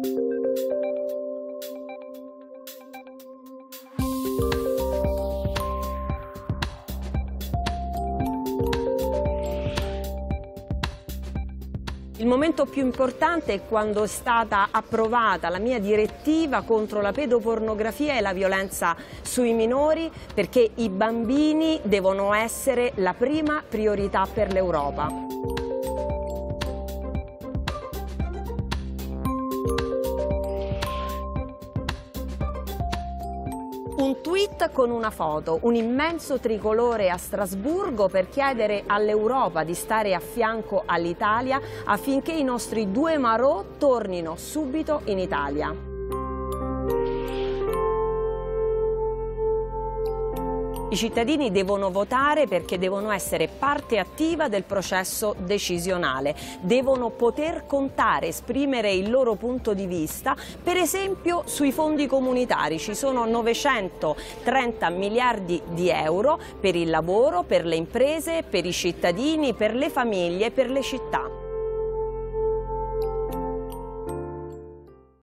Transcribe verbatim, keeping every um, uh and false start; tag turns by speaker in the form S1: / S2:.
S1: Il momento più importante è quando è stata approvata la mia direttiva contro la pedopornografia e la violenza sui minori, perché i bambini devono essere la prima priorità per l'Europa. Un tweet con una foto, un immenso tricolore a Strasburgo per chiedere all'Europa di stare a fianco all'Italia affinché i nostri due marò tornino subito in Italia. I cittadini devono votare perché devono essere parte attiva del processo decisionale, devono poter contare, esprimere il loro punto di vista, per esempio sui fondi comunitari. Ci sono novecentotrenta miliardi di euro per il lavoro, per le imprese, per i cittadini, per le famiglie, per le città.